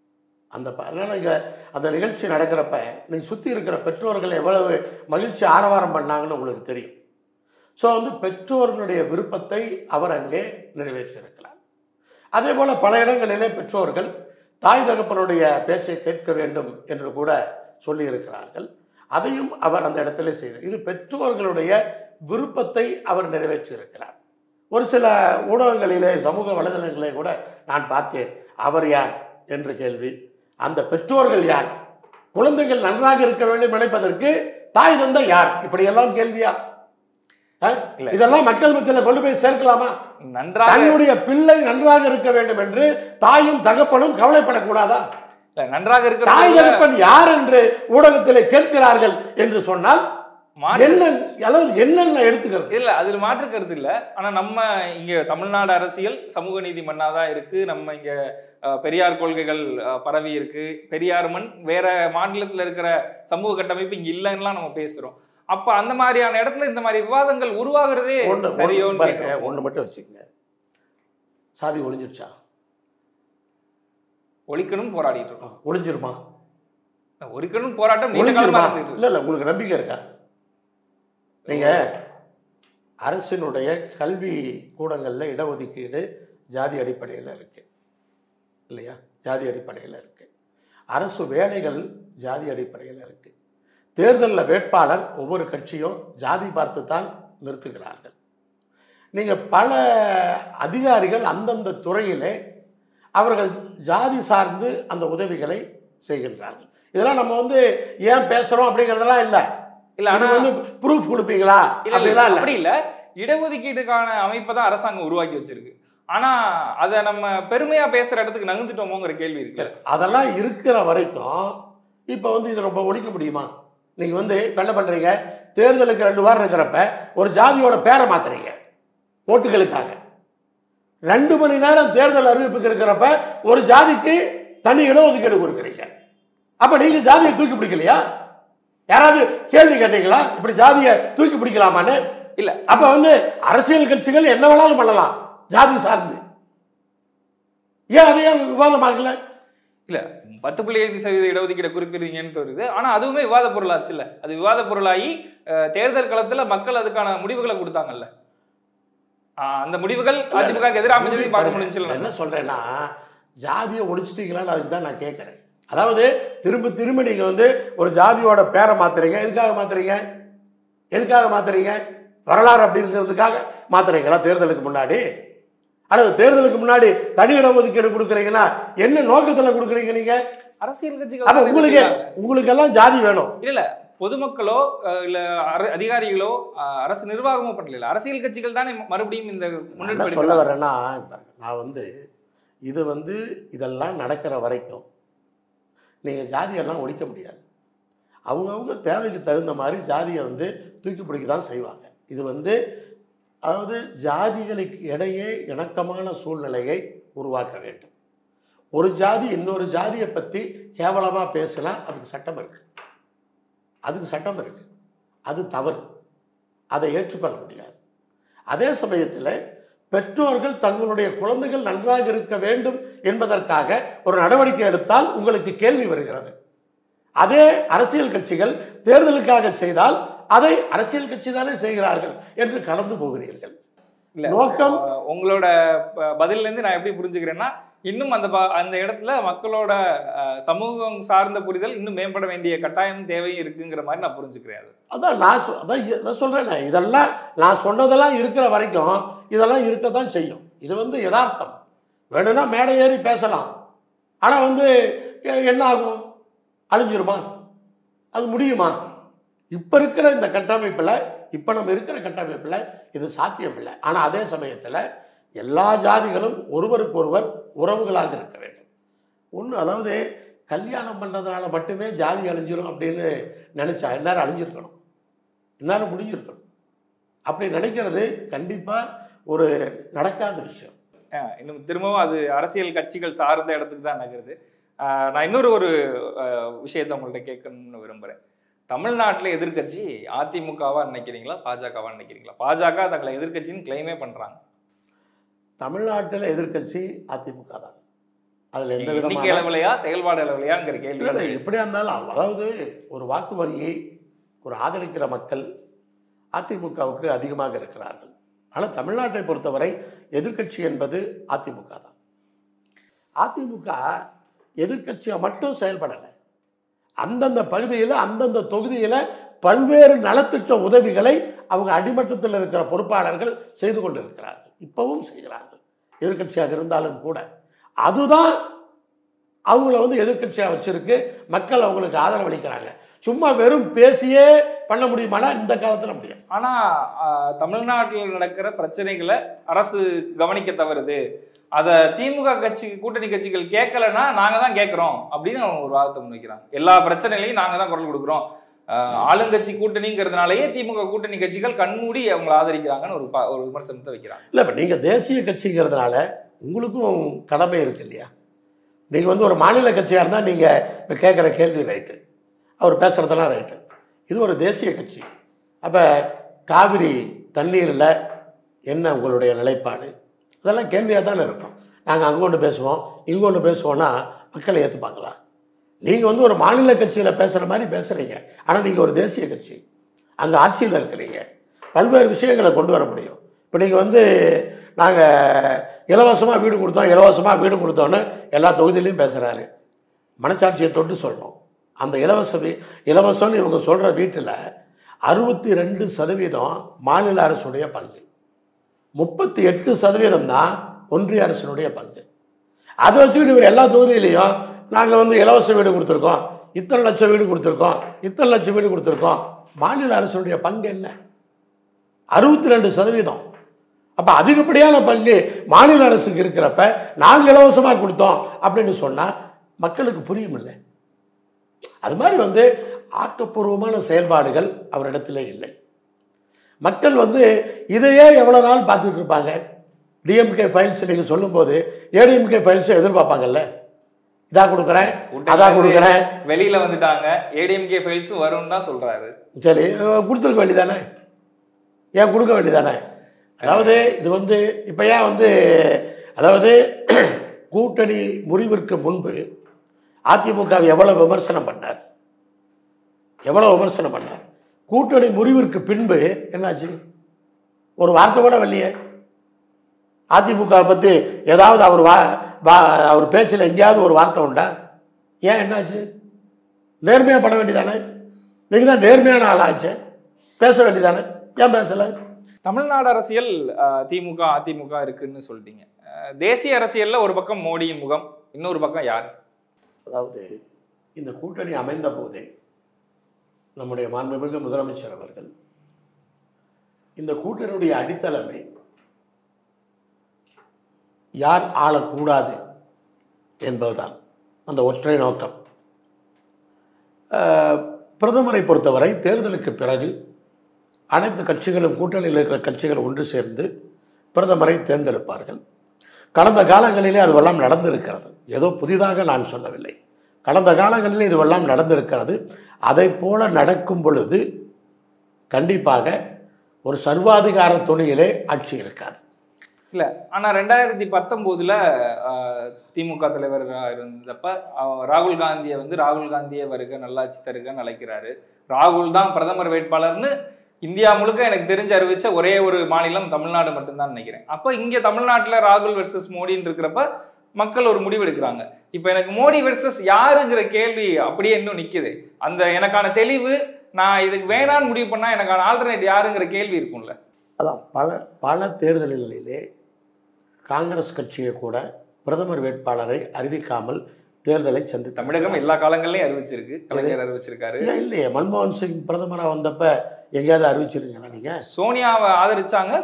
அந்த நிகழ்ச்சி நடக்கிறப்ப நீங்க சுற்றி இருக்கிற பெற்றோர்கள் எவ்வளவு மகிழ்ச்சி ஆரவாரம் பண்ணாங்கன்னு உங்களுக்கு தெரியும். ஸோ பெற்றோர்களுடைய விருப்பத்தை அவர் அங்கே நிறைவேற்றியிருக்கிறார். அதே போல் பல இடங்களிலே பெற்றோர்கள் தாய் தகப்பனுடைய பேச்சை கேட்க வேண்டும் என்று கூட சொல்லியிருக்கிறார்கள். அதையும் அவர் அந்த இடத்துல செய்தார். இது பெற்றோர்களுடைய விருப்பத்தை அவர் நிறைவேற்றியிருக்கிறார். ஒரு சில ஊடகங்களிலே சமூக வலைதளங்களை கூட நான் பார்த்தேன், அவர் யார் என்று கேள்வி, அந்த பெற்றோர்கள் யார், குழந்தைகள் நன்றாக இருக்க வேண்டும் நினைப்பதற்கு தாய் தந்தை யார், இப்படியெல்லாம் கேள்வியா? இதெல்லாம் மக்கள் மத்தியில் கொண்டு போய் சேர்க்கலாமா? தன்னுடைய பிள்ளை நன்றாக இருக்க வேண்டும் என்று தாயும் தகப்பனும் கவலைப்படக்கூடாதா? நன்றாக இருக்க தாய் தகப்பன் யார் என்று ஊடகத்தில் கேட்கிறார்கள் என்று சொன்னால் என்னென்ன எடுத்துக்கிறது இல்ல, அதுல மாற்று கருத்து இல்ல. ஆனா நம்ம இங்க தமிழ்நாடு அரசியல் சமூக நீதி மண்ணாதான் இருக்கு. நம்ம இங்க பெரியார் கொள்கைகள் பரவி இருக்கு. பெரியார் மண் வேற மாநிலத்துல இருக்கிற சமூக கட்டமைப்பு இங்க இல்லைன்னா நம்ம பேசுறோம். அப்ப அந்த மாதிரியான இடத்துல இந்த மாதிரி விவாதங்கள் உருவாகிறதே சரியோ? ஒண்ணு மட்டும் வச்சுக்கங்க, சாதி ஒளிஞ்சிருச்சா? ஒழிக்கணும் போராடிட்டு இருக்கோம். ஒளிஞ்சிருமா? ஒழிக்கணும் போராட்டம் இல்ல இல்ல, உங்களுக்கு நம்பிக்கை இருக்கா? நீங்க அரசினுடைய கல்வி கூடங்கள்ல இடஒதுக்கீடு ஜாதி அடிப்படையில் இருக்கு இல்லையா? ஜாதி அடிப்படையில் இருக்கு. அரசு வேலைகள் ஜாதி அடிப்படையில் இருக்கு. தேர்தலில் வேட்பாளர் ஒவ்வொரு கட்சியும் ஜாதி பார்த்து தான் நிறுத்துகிறார்கள். நீங்கள் பல அதிகாரிகள் அந்தந்த துறையிலே அவர்கள் ஜாதி சார்ந்து அந்த உதவிகளை செய்கின்றார்கள். இதெல்லாம் நம்ம ஏன் பேசுகிறோம் அப்படிங்கிறதெல்லாம் இல்லை. இல்லை, ஆனால் ப்ரூஃப் கொடுப்பீங்களா? அப்படி இல்லை. இடஒதுக்கீட்டுக்கான அமைப்பை தான் அரசாங்கம் உருவாக்கி வச்சிருக்கு. ஆனால் அதை நம்ம பெருமையாக பேசுகிற இடத்துக்கு நகர்ந்துட்டோமோங்கிற கேள்வி இருக்கு. அதெல்லாம் இருக்கிற வரைக்கும் இப்போ இதை ரொம்ப ஒழிக்க முடியுமா? நீங்கள் என்ன பண்ணுறீங்க, தேர்தலுக்கு 2 வாரம் இருக்கிறப்ப ஒரு ஜாதியோட பேரை மாற்றுறீங்க ஓட்டுகளுக்காக. 2 மணி நேரம் தேர்தல் அறிவிப்புக்கு இருக்கிறப்ப ஒரு ஜாதிக்கு தனி இடஒதுக்கீடு கொடுக்குறீங்க. அப்போ நீங்கள் ஜாதியை தூக்கி பிடிக்கலையா? யாராவது கேள்வி கேட்டீங்களா இப்படி ஜாதியை தூக்கி பிடிக்கலாமான்னு? இல்லை. அப்போ அரசியல் கட்சிகள் என்ன வேணாலும் பண்ணலாம் ஜாதி சார்ந்து. ஏன் அதையே விவாதமாகல? இல்ல 10.5% இடஒதுக்கீடு குறிப்பிடுறீங்கன்னு தோணுது. ஆனா அதுவுமே விவாத பொருளாச்சு இல்ல. அது விவாத பொருளாகி தேர்தல் களத்துல மக்கள் அதுக்கான முடிவுகளை கொடுத்தாங்கல்ல. அந்த முடிவுகள் அதிமுக எதிராக அமைஞ்சதை பார்க்க முடிஞ்சுல. என்ன சொல்றேன்னா, ஜாதியை ஒழிச்சிட்டீங்களான்னு அதுக்கு தான் நான் கேட்கறேன். அதாவது திரும்ப நீங்க ஒரு ஜாதியோட பேரை மாத்துறீங்க. எதுக்காக மாத்துறீங்க? வரலாறு அப்படிங்கிறதுக்காக மாத்துறீங்களா தேர்தலுக்கு முன்னாடி? அல்லது தேர்தலுக்கு முன்னாடி தனி இடஒதுக்கீடு கொடுக்குறீங்கன்னா என்ன நோக்கத்தில் கொடுக்குறீங்க நீங்க? அரசியல் கட்சிகள் உங்களுக்கு எல்லாம் ஜாதி வேணும் இல்ல. பொதுமக்களோ இல்ல அதிகாரிகளோ அரசு நிர்வாகமோ பண்ணல, அரசியல் கட்சிகள் தானே மறுபடியும் இந்த முன்னெடுப்பு சொல்ல வரேன்னா, நான் இது இதெல்லாம் நடக்கிற வரைக்கும் நீங்க ஜாதியெல்லாம் ஒழிக்க முடியாது. அவங்கவுங்க தேவைக்கு தகுந்த மாதிரி ஜாதியை தூக்கி பிடிக்க தான் செய்வாங்க. இது அதாவது ஜாதிகளுக்கு இடையே இணக்கமான சூழ்நிலையை உருவாக்க வேண்டும். ஒரு ஜாதி இன்னொரு ஜாதியை பற்றி கேவலமாக பேசலாம், அதுக்கு சட்டம் இருக்கு. அது தவறு, அதை ஏற்றுக்கொள்ள முடியாது. அதே சமயத்தில் பெற்றோர்கள் தங்களுடைய குழந்தைகள் நன்றாக இருக்க வேண்டும் என்பதற்காக ஒரு நடவடிக்கை எடுத்தால் உங்களுக்கு கேள்வி வருகிறது. அதே அரசியல் கட்சிகள் தேர்தலுக்காக செய்தால் அதை அரசியல் கட்சி தானே செய்கிறார்கள் என்று கலந்து போகிறீர்கள். நோக்கம் உங்களோட பதில இருந்து நான் எப்படி புரிஞ்சுக்கிறேன்னா, இன்னும் அந்த இடத்துல மக்களோட சமூகம் சார்ந்த புரிதல் இன்னும் மேம்பட வேண்டிய கட்டாயம் தேவையும் இருக்குங்கிற மாதிரி நான் புரிஞ்சுக்கிறேன். அதான் நான் சொல்றேன், இதெல்லாம் நான் சொன்னதெல்லாம் இருக்கிற வரைக்கும் இதெல்லாம் இருக்கத்தான் செய்யும். இது யதார்த்தம். வேணும்னா மேடை ஏறி பேசலாம், ஆனால் என்ன ஆகும்? அழிஞ்சிருமா? அது முடியுமா? இப்போ இருக்கிற இந்த கட்டமைப்பில், இப்போ நம்ம இருக்கிற கட்டமைப்பில் இது சாத்தியம் இல்லை. ஆனால் அதே சமயத்தில் எல்லா ஜாதிகளும் ஒருவருக்கு ஒருவர் உறவுகளாக இருக்க வேண்டும். அதாவது கல்யாணம் பண்ணுறதுனால மட்டுமே ஜாதி அழிஞ்சிடும் அப்படின்னு நினச்சா எல்லாரும் அழிஞ்சிருக்கணும், எல்லாரும் முடிஞ்சிருக்கணும். அப்படி நினைக்கிறது கண்டிப்பாக ஒரு நடக்காத விஷயம். இன்னும் திரும்பவும் அது அரசியல் கட்சிகள் சார்ந்த இடத்துக்கு தான் நகருது. நான் இன்னொரு விஷயத்தை உங்கள்கிட்ட கேட்கணும்னு விரும்புகிறேன். தமிழ்நாட்டில் எதிர்கட்சி அதிமுகவா நினைக்கிறீங்களா, பாஜகவா நினைக்கிறீங்களா? பாஜக தங்களை எதிர்கட்சின்னு கிளைமே பண்ணுறாங்க. தமிழ்நாட்டில் எதிர்கட்சி அதிமுக தான். அதில் எந்த எண்ணிக்கை அளவிலையா செயல்பாடு அளவிலையாங்கிற கேள்வி இல்லை. எப்படியா இருந்தாலும் அதாவது ஒரு வாக்கு வங்கி, ஒரு ஆதரிக்கிற மக்கள் அதிமுகவுக்கு அதிகமாக இருக்கிறார்கள். ஆனால் தமிழ்நாட்டை பொறுத்தவரை எதிர்கட்சி என்பது அதிமுக தான். அதிமுக எதிர்கட்சியாக மட்டும் செயல்படலை, அந்தந்த பகுதியில் அந்தந்த தொகுதியில் பல்வேறு நலத்திட்ட உதவிகளை அவங்க அடிமட்டத்தில் இருக்கிற பொறுப்பாளர்கள் செய்து கொண்டு இருக்கிறார்கள், இப்பவும் செய்கிறார்கள். எதிர்கட்சியாக இருந்தாலும் கூட அதுதான் அவங்கள எதிர்கட்சியாக வச்சிருக்கு. மக்கள் அவங்களுக்கு ஆதரவு அளிக்கிறாங்க. சும்மா வெறும் பேசியே பண்ண முடியுமானா இந்த காலத்தில் முடியாது. ஆனால் தமிழ்நாட்டில் நடக்கிற பிரச்சனைகளை அரசு கவனிக்க தவறுது, அதை திமுக கட்சி கூட்டணி கட்சிகள் கேட்கலன்னா நாங்கள் தான் கேட்குறோம் அப்படின்னு அவங்க ஒரு வாதத்தை முன்வைக்கிறாங்க. எல்லா பிரச்சனைகளையும் நாங்கள் தான் குரல் கொடுக்குறோம், ஆளுங்கட்சி கூட்டணிங்கிறதுனாலேயே திமுக கூட்டணி கட்சிகள் கண்மூடி அவங்களை ஆதரிக்கிறாங்கன்னு ஒரு விமர்சனத்தை வைக்கிறாங்க. இல்லை, இப்போ நீங்கள் தேசிய கட்சிங்கிறதுனால உங்களுக்கும் கடமை இருக்கு இல்லையா? நீங்கள் ஒரு மாநில கட்சியாக இருந்தால் நீங்கள் இப்போ கேட்குற கேள்வி ரைட்டு, அவர் பேசுகிறதெல்லாம் ரைட்டு. இது ஒரு தேசிய கட்சி. அப்போ காவிரி தண்ணீரில் என்ன உங்களுடைய நிலைப்பாடு, இதெல்லாம் கேள்வியாக தானே இருக்கும். நாங்கள் அங்கே ஒன்று பேசுவோம் இங்கே ஒன்று பேசுவோன்னா மக்களை ஏற்றுப்பாங்களா? நீங்கள் ஒரு மாநில கட்சியில் பேசுகிற மாதிரி பேசுகிறீங்க, ஆனால் நீங்கள் ஒரு தேசிய கட்சி, அங்கே ஆட்சியில் இருக்கிறீங்க, பல்வேறு விஷயங்களை கொண்டு வர முடியும். இப்போ நீங்கள் நாங்கள் இலவசமாக வீடு கொடுத்தோன்னு எல்லா தொகுதியிலையும் பேசுகிறாரு. மனசாட்சியை தொட்டு சொல்லணும். அந்த இலவசம்னு இவங்க சொல்கிற வீட்டில் 62% மாநில அரசுடைய பங்கு, 38% தான் ஒன்றிய அரசினுடைய பங்கு. அதை வச்சுக்கிட்டு இவர் எல்லா தொகுதியிலையும் நாங்கள் இலவச வீடு கொடுத்துருக்கோம், இத்தனை லட்சம் வீடு கொடுத்துருக்கோம். மாநில அரசுடைய பங்கு என்ன? 62%. அப்போ அதிகப்படியான பங்கு மாநில அரசுக்கு இருக்கிறப்ப நாங்கள் இலவசமாக கொடுத்தோம் அப்படின்னு சொன்னால் மக்களுக்கு புரியும் இல்லை. அது மாதிரி ஆக்கப்பூர்வமான செயல்பாடுகள் அவரிடத்துல இல்லை. மக்கள் இதையே எவ்வளோ நாள் பார்த்துட்டு இருப்பாங்க? டிஎம்கே ஃபைல்ஸ் நீங்கள் சொல்லும்போது ஏடிஎம்கே ஃபைல்ஸை எதிர்பார்ப்பாங்கல்ல, இதாக கொடுக்குறேன் அதான் கொடுக்குறேன், வெளியில் வந்துட்டாங்க, ஏடிஎம்கே ஃபைல்ஸும் வரும்னு தான் சொல்கிறாரு. சரி, கொடுத்துருக்க வேண்டியதானே, ஏன் கொடுக்க வேண்டியதானே? அதாவது இது இப்போ ஏன் அதாவது கூட்டணி முறிவிற்கு முன்பு அதிமுக எவ்வளோ விமர்சனம் பண்ணார், கூட்டணி முறிவிற்கு பின்பு என்னாச்சு? ஒரு வார்த்தை கூட வரலையே. அதிமுக பற்றி ஏதாவது அவர் பேச்சில் எங்கேயாவது ஒரு வார்த்தை உண்டா? ஏன் என்னாச்சு? நேர்மையாக பண்ண வேண்டியதானே? நீங்கள் தான் நேர்மையான ஆளாச்சு, பேச வேண்டியதானே, ஏன் பேசலை? தமிழ்நாடு அரசியல் திமுக அதிமுக இருக்குன்னு சொல்லிட்டீங்க. தேசிய அரசியல்ல ஒரு பக்கம் மோடியின் முகம், இன்னொரு பக்கம் யார்? அதாவது இந்த கூட்டணி அமைந்த போதே நம்முடைய மாண்புமிகு முதலமைச்சர் அவர்கள் இந்த கூட்டணியுடைய அடித்தளமே யார் ஆளக்கூடாது என்பதுதான் அந்த ஒற்றை நோக்கம். பிரதமரை பொறுத்தவரை தேர்தலுக்கு பிறகு அனைத்து கட்சிகளும், கூட்டணியில் இருக்கிற கட்சிகள் ஒன்று சேர்ந்து பிரதமரை தேர்ந்தெடுப்பார்கள். கடந்த காலங்களிலே அதுவெல்லாம் நடந்திருக்கிறது, ஏதோ புதிதாக நான் சொல்லவில்லை, கடந்த காலங்களிலே இதுவெல்லாம் நடந்திருக்கிறது. அதை போல நடக்கும் பொழுது கண்டிப்பாக ஒரு சர்வாதிகார துணியிலே ஆட்சி இருக்காது. இல்லை, ஆனால் 2019 திமுக தலைவராக இருந்தப்ப ராகுல் காந்தியை ராகுல் காந்தியே வருக நல்லாட்சி தருகன்னு அழைக்கிறாரு. ராகுல் தான் பிரதமர் வேட்பாளர்னு இந்தியா முழுக்க எனக்கு தெரிஞ்சு அறிவிச்ச ஒரே ஒரு மாநிலம் தமிழ்நாடு மட்டும்தான் நினைக்கிறேன். அப்போ இங்கே தமிழ்நாட்டில் ராகுல் வெர்சஸ் மோடின்னு இருக்கிறப்ப மக்கள் ஒரு முடிவு எடுக்கிறாங்க. இப்போ எனக்கு மோடி வெர்சஸ் யாருங்கிற கேள்வி அப்படியே இன்னும் நிற்குது. அந்த எனக்கான தெளிவு, நான் இதுக்கு வேணான்னு முடிவு பண்ணால் எனக்கான ஆல்டர்னேட் யாருங்கிற கேள்வி இருக்கும்ல. அதான் பல தேர்தல்களிலே காங்கிரஸ் கட்சியை கூட பிரதமர் வேட்பாளரை அறிவிக்காமல் தேர்தலை சந்தித்து தமிழகம் எல்லா காலங்கள்லையும் அறிவிச்சிருக்கு. கலைஞர் அறிவிச்சிருக்காரு. இல்லையே, மன்மோகன் சிங் பிரதமராக வந்தப்ப எங்கேயாவது அறிவிச்சிருக்கீங்களா நீங்க? சோனியாவை ஆதரிச்சாங்க.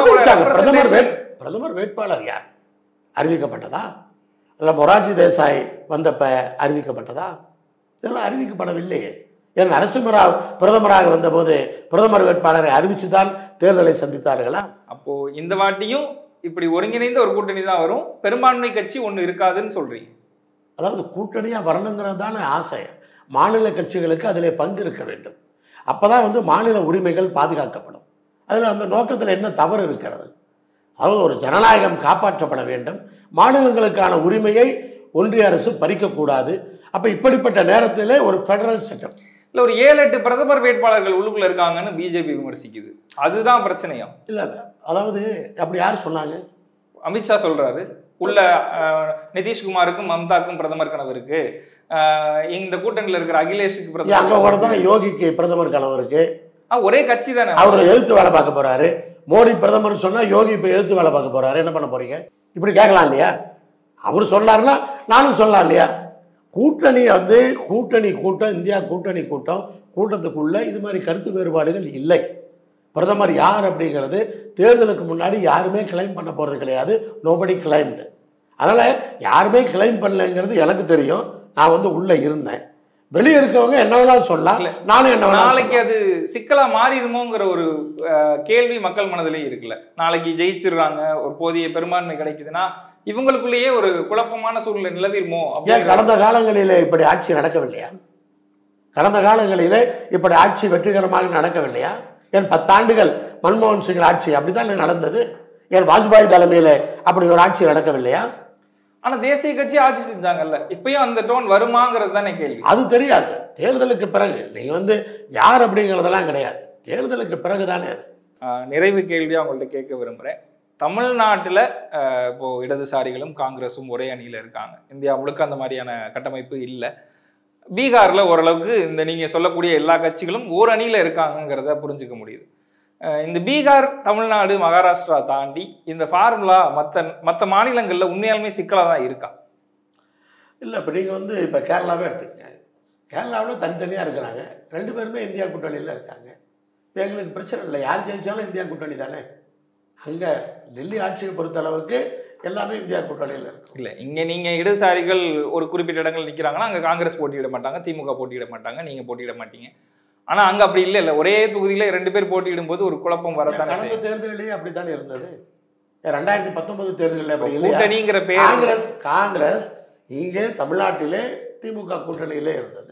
பிரதமர் வேட்பாளர் யார் அறிவிக்கப்பட்டதா? இல்லை மொரார்ஜி தேசாய் வந்தப்ப அறிவிக்கப்பட்டதா? இதெல்லாம் அறிவிக்கப்படவில்லையே. ஏன் நரசிம்மராவ் பிரதமராக வந்தபோது பிரதமர் வேட்பாளரை அறிவித்து தான் தேர்தலை சந்தித்தார்களா? அப்போ இந்த வாட்டியும் இப்படி ஒருங்கிணைந்த ஒரு கூட்டணி தான் வரும், பெரும்பான்மை கட்சி ஒன்று இருக்காதுன்னு சொல்றீங்க. அதாவது கூட்டணியாக வரணுங்கிறது தானே ஆசை. மாநில கட்சிகளுக்கு அதில் பங்கு இருக்க வேண்டும். அப்போ தான் மாநில உரிமைகள் பாதுகாக்கப்படும். அதில் அந்த நோக்கத்தில் என்ன தவறு இருக்கிறது? அதாவது ஒரு ஜனநாயகம் காப்பாற்றப்பட வேண்டும். மாநிலங்களுக்கான உரிமையை ஒன்றிய அரசு பறிக்கக்கூடாது. அப்போ இப்படிப்பட்ட நேரத்தில் ஒரு ஃபெடரல் செட்டப் இல்லை, ஒரு 7-8 பிரதமர் வேட்பாளர்கள் உள்ளுக்குள்ள இருக்காங்கன்னு பிஜேபி விமர்சிக்குது. அதுதான் பிரச்சனையா? இல்லை, அதாவது அப்படி யார் சொன்னாங்க? அமித்ஷா சொல்றாரு, உள்ள நிதிஷ்குமாருக்கும் மம்தாக்கும் பிரதமர் கனவு இருக்கு, இந்த கூட்டணியில் இருக்கிற அகிலேஷுக்கு பிரதமர் அங்கே கூட தான் யோகிக்கு பிரதமர் கனவு இருக்கு. ஒரே கட்சி தானே. அவர் எழுத்து வேலை பார்க்க போறாரு. மோடி பிரதமர் சொன்னா யோகி இப்போ எழுத்து வேலை பார்க்க போறாரு. என்ன பண்ண போறீங்க? இப்படி கேட்கலாம் இல்லையா? அவர் சொல்லாருன்னா நானும் சொல்லலாம் இல்லையா? கூட்டணி கூட்டணி கூட்டம், இந்தியா கூட்டணி கூட்டத்துக்குள்ள இது மாதிரி கருத்து வேறுபாடுகள் இல்லை. பிரதமர் யார் அப்படிங்கிறது தேர்தலுக்கு முன்னாடி யாருமே கிளைம் பண்ண போகிறது கிடையாது. Nobody claimed. அதனால் யாருமே கிளைம் பண்ணலைங்கிறது எனக்கு தெரியும். நான் உள்ளே இருந்தேன். வெளியே இருக்கவங்க என்ன வேணாலும் சொல்லலாம், நானும் என்ன வேணாலும். நாளைக்கு அது சிக்கலாக மாறிடுமோங்கிற ஒரு கேள்வி மக்கள் மனதிலேயே இருக்குல்ல. நாளைக்கு ஜெயிச்சிடுறாங்க, ஒரு போதிய பெரும்பான்மை கிடைக்குதுன்னா இவங்களுக்குள்ளேயே ஒரு குழப்பமான சூழ்நிலை நிலவிருமோ? ஏன் கடந்த காலங்களில் இப்படி ஆட்சி நடக்கவில்லையா? கடந்த காலங்களில் இப்படி ஆட்சி வெற்றிகரமாக நடக்கவில்லையா? ஏன் 10 ஆண்டுகள் மன்மோகன் சிங் ஆட்சி அப்படித்தான் நடந்தது. ஏன் வாஜ்பாய் தலைமையில் அப்படி ஒரு ஆட்சி நடக்கவில்லையா? ஆனால் தேசிய கட்சி ஆட்சி செஞ்சாங்கல்ல, இப்பயும் அந்த டோன் வருமாங்கிறது தானே கேள்வி. அது தெரியாது. தேர்தலுக்கு பிறகு நீங்கள் யார் அப்படிங்கிறதெல்லாம் கிடையாது. தேர்தலுக்கு பிறகு தானே அது. நிறைவு கேள்வியாக அவங்கள்ட்ட கேட்க விரும்புகிறேன். தமிழ்நாட்டில் இப்போ இடதுசாரிகளும் காங்கிரஸும் ஒரே அணியில் இருக்காங்க. இந்தியா முழுக்க அந்த மாதிரியான கட்டமைப்பு இல்லை. பீகாரில் ஓரளவுக்கு இந்த நீங்கள் சொல்லக்கூடிய எல்லா கட்சிகளும் ஓர் அணியில் இருக்காங்கிறத புரிஞ்சுக்க முடியுது. இந்த பீகார், தமிழ்நாடு, மகாராஷ்டிரா தாண்டி இந்த ஃபார்முலா மற்ற மாநிலங்களில் உண்மையாலுமே சிக்கலாக தான் இருக்கா? இல்லை, இப்போ நீங்கள் இப்போ கேரளாவே எடுத்துக்கங்க. கேரளாவில் தனித்தனியாக இருக்கிறாங்க. 2 பேருமே இந்தியா கூட்டணியில் இருக்காங்க. இப்போ எங்களுக்கு பிரச்சனை இல்லை. யார் ஜெயிச்சாலும் இந்தியா கூட்டணி தானே. அங்கே டெல்லி ஆட்சியை பொறுத்த அளவுக்கு எல்லாமே இந்தியா கூட்டணியில் இருக்கும். இல்லை, இங்கே நீங்கள் இடதுசாரிகள் ஒரு குறிப்பிட்ட இடங்கள் நிற்கிறாங்கன்னா அங்கே காங்கிரஸ் போட்டியிட மாட்டாங்க, திமுக போட்டியிட மாட்டாங்க, நீங்கள் போட்டியிட மாட்டீங்க. ஆனால் அங்கே அப்படி இல்லை. ஒரே தொகுதியில் 2 பேர் போட்டியிடும் போது ஒரு குழப்பம் வரத்தானே. கடந்த தேர்தலிலேயே அப்படித்தானே இருந்தது. 2019 தேர்தலில் அப்படி கூட்டணிங்கிற பேர் காங்கிரஸ் இங்கே தமிழ்நாட்டிலே திமுக கூட்டணியிலே இருந்தது.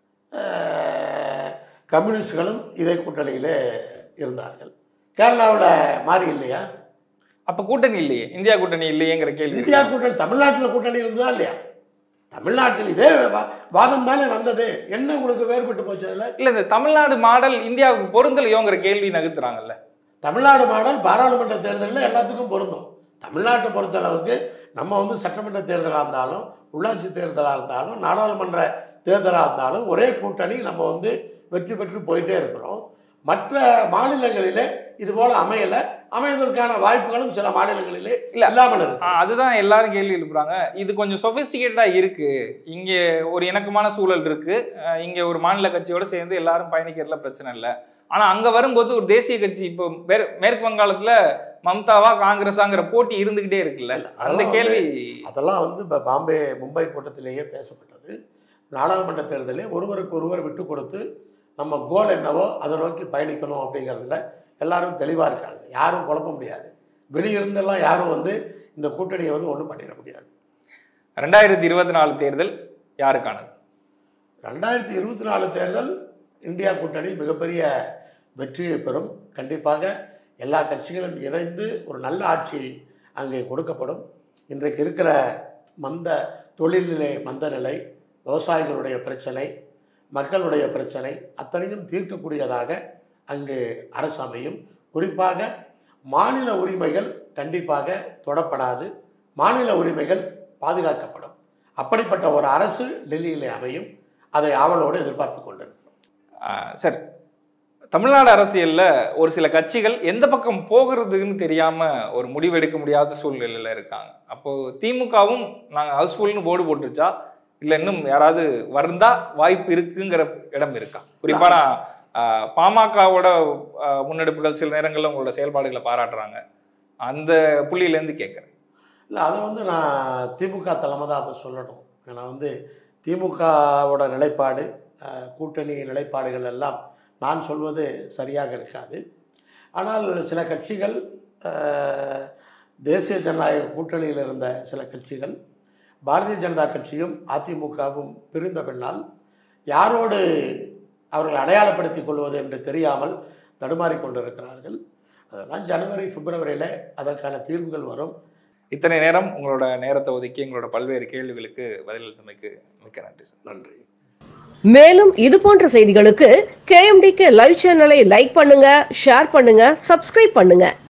கம்யூனிஸ்டுகளும் இதே கூட்டணியிலே இருந்தார்கள். கேரளாவில் மாறி இல்லையா? அப்போ கூட்டணி இல்லையே, இந்தியா கூட்டணி இல்லையேங்கிற கேள்வி. இந்தியா கூட்டணி தமிழ்நாட்டில் கூட்டணி இருந்ததா இல்லையா? தமிழ்நாட்டில் இதே வாதம் தானே வந்தது. என்ன உங்களுக்கு வேறுபட்டு போச்சு அதில்? இல்லை, இந்த தமிழ்நாடு மாடல் இந்தியாவுக்கு பொருந்தலையோங்கிற கேள்வி நகர்த்துறாங்கல்ல. தமிழ்நாடு மாடல் பாராளுமன்ற தேர்தலில் எல்லாத்துக்கும் பொருந்தும். தமிழ்நாட்டை பொறுத்தளவுக்கு நம்ம சட்டமன்ற தேர்தலாக இருந்தாலும், உள்ளாட்சி தேர்தலாக இருந்தாலும், நாடாளுமன்ற தேர்தலாக இருந்தாலும் ஒரே கூட்டணி நம்ம வெற்றி பெற்று போயிட்டே இருக்கிறோம். மற்ற மாநிலங்களிலே இது போல அமைவதற்கான வாய்ப்புகளும் சில மாநிலங்களிலே இல்லாமல் இருக்கு. அதுதான் எல்லாரும் கேள்வி எழுப்புறாங்க. இது கொஞ்சம் சொபிஸ்டிகேட்டா இருக்கு. இங்கே ஒரு இணக்கமான சூழல் இருக்கு. இங்கே ஒரு மாநில கட்சியோட சேர்ந்து எல்லாரும் பயணிக்கிறதுல பிரச்சனை இல்லை. ஆனா அங்க வரும்போது ஒரு தேசிய கட்சி, இப்போ மேற்கு வங்காளத்துல மம்தாவா காங்கிரஸாங்கிற போட்டி இருந்துகிட்டே இருக்குல்ல. அந்த கேள்வி அதெல்லாம் இப்போ பாம்பே மும்பை கூட்டத்திலேயே பேசப்பட்டது. நாடாளுமன்ற தேர்தலில் ஒருவருக்கு ஒருவர் விட்டு கொடுத்து நம்ம கோல் என்னவோ அதை நோக்கி பயணிக்கணும் அப்படிங்கிறதுல எல்லாரும் தெளிவாக இருக்காங்க. யாரும் குழப்ப முடியாது. வெளியிருந்தெல்லாம் யாரும் இந்த கூட்டணியை ஒன்றும் பண்ணிட முடியாது. 2024 தேர்தல் யாருக்கானது? 2024 தேர்தல் இந்தியா கூட்டணி மிகப்பெரிய வெற்றியை பெறும். கண்டிப்பாக எல்லா கட்சிகளும் இணைந்து ஒரு நல்ல ஆட்சி அங்கே கொடுக்கப்படும். இன்றைக்கு இருக்கிற தொழில்நிலை மந்த நிலை, விவசாயிகளுடைய பிரச்சனை, மக்களுடைய பிரச்சனை அத்தனையும் தீர்க்கக்கூடியதாக அங்கு அரசு அமையும். குறிப்பாக மாநில உரிமைகள் கண்டிப்பாக தொடப்படாது, மாநில உரிமைகள் பாதுகாக்கப்படும். அப்படிப்பட்ட ஒரு அரசு டெல்லியிலே அமையும். அதை ஆவலோடு எதிர்பார்த்து கொண்டிருக்கிறோம். சார், தமிழ்நாடு அரசியலில் ஒரு சில கட்சிகள் எந்த பக்கம் போகிறதுன்னு தெரியாமல் ஒரு முடிவெடுக்க முடியாத சூழ்நிலையில் இருக்காங்க. அப்போது திமுகவும் நாங்கள் ஹவுஸ்ஃபுல்னு போர்டு போட்டுருச்சா, இல்லை இன்னும் யாராவது வந்தா வாய்ப்பு இருக்குங்கிற இடம் இருக்கா? குறிப்பாக பாமகவோட முன்னெடுப்புகள் சில நேரங்களில் உங்களோட செயல்பாடுகளை பாராட்டுறாங்க. அந்த புள்ளியிலேருந்து கேட்குறேன். இல்லை, அதை நான் திமுக தலைமை தான் அதை சொல்லணும். ஏன்னா திமுகவோட நிலைப்பாடு, கூட்டணி நிலைப்பாடுகள் எல்லாம் நான் சொல்வது சரியாக இருக்காது. ஆனால் சில கட்சிகள், தேசிய ஜனநாயக கூட்டணியில் இருந்த சில கட்சிகள், பாரதிய ஜனதா கட்சியும் அதிமுகவும் பிரிந்த பின்னால் யாரோடு அவர்கள் அடையாளப்படுத்திக் கொள்வது என்று தெரியாமல் தடுமாறிக்கொண்டிருக்கிறார்கள். அதெல்லாம் ஜனவரி பிப்ரவரியில் அதற்கான தீர்வுகள் வரும். இத்தனை நேரம் உங்களோட நேரத்தை ஒதுக்கி எங்களோட பல்வேறு கேள்விகளுக்கு பதிலளித்தமைக்கு மிக்க நன்றி சார். நன்றி. மேலும் இது போன்ற செய்திகளுக்கு KMDK லைவ் சேனலை லைக் பண்ணுங்க, ஷேர் பண்ணுங்க, சப்ஸ்கிரைப் பண்ணுங்க.